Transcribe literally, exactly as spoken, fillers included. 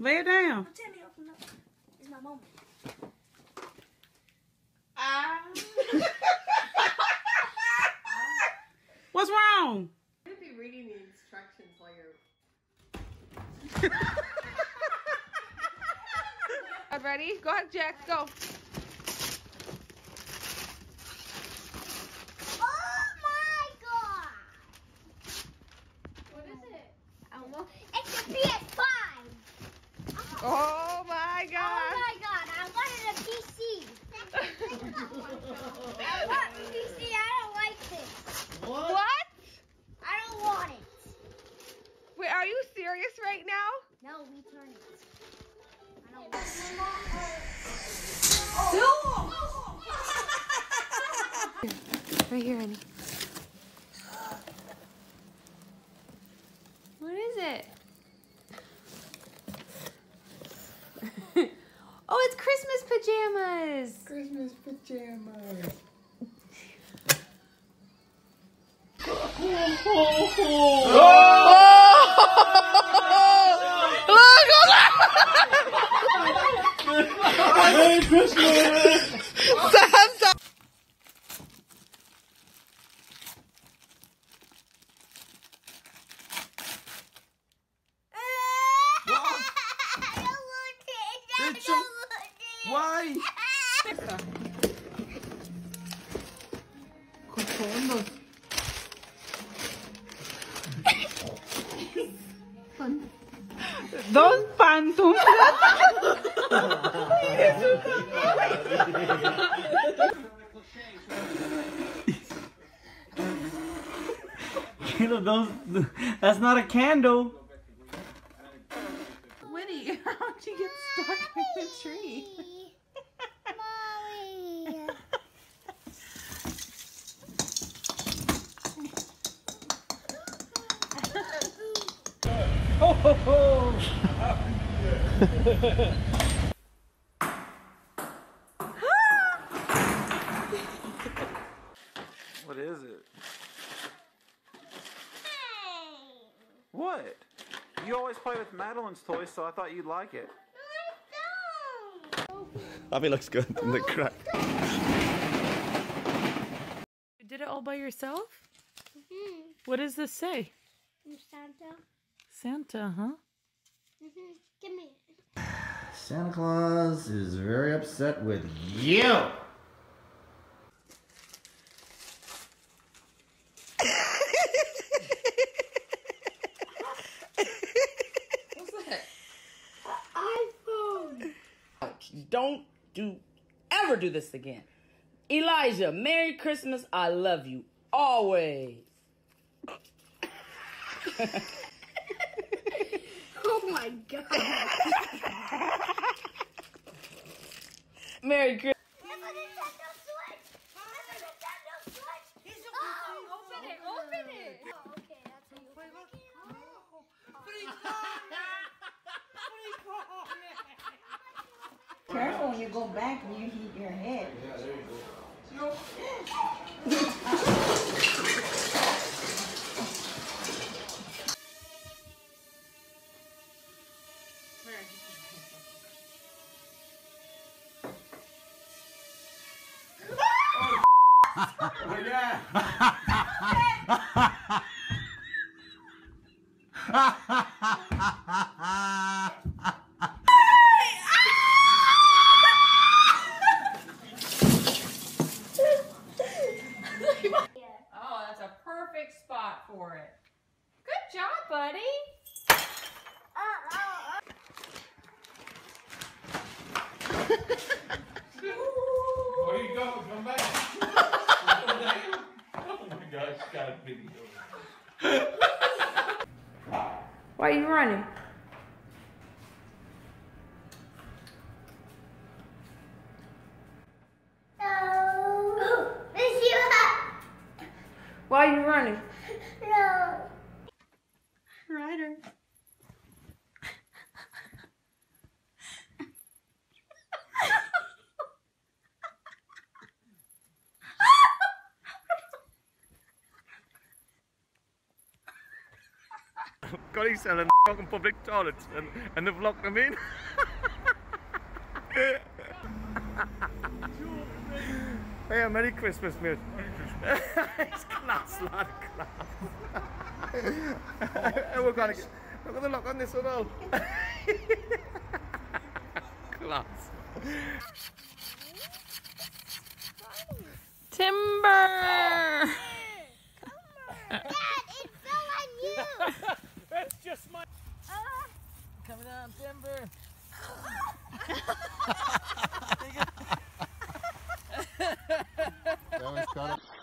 Lay it down. Teddy, open up. It's my moment. Ah. What's wrong? I'm gonna be reading the instructions while you're. Ready? Go ahead, Jack. Go. Oh my god! What is it? I don't know. It's a P S five. Oh my God! Oh my god! I wanted a P C. I want a P C. I don't like this. What? What? I don't want it. Wait, are you serious right now? No, return it. I don't want it. Right here, honey. What is it? Oh, it's Christmas pajamas. Christmas pajamas. Merry Christmas! Santa! It's a... Why? Those phantoms. You know, those, that's not a candle. Winnie, how'd you get stuck in the tree? Mommy. Ho ho ho! What is it? What? You always play with Madeline's toys, so I thought you'd like it. Abby looks good in the crack. You did it all by yourself? Mm-hmm. What does this say? Santa. Santa, huh? Mm-hmm. Give me it. Santa Claus is very upset with you. Don't do ever do this again. Elijah, Merry Christmas. I love you always. Oh my god. Merry Christmas. There's a Nintendo Switch. There's a Nintendo Switch. Oh, Open it, open it. Oh, okay, that's how you play. Careful when you go back and you hit your head. Yeah, there you go. Oh, yeah. Oh, that's a perfect spot for it. Good job, buddy. Where you go? Come back. Oh my gosh, got a video. Why are you running? No. Miss you. Why are you running? No. Ryder. Scotty selling fucking public toilets and, and they've locked them in. Hey, Merry Christmas, mate. Merry Christmas. It's class, lad, class. And we're gonna get, look at the lock on this one all. Class. Timber! Dad, it fell on you. That's just my... Coming down, Timber. That one's caught up.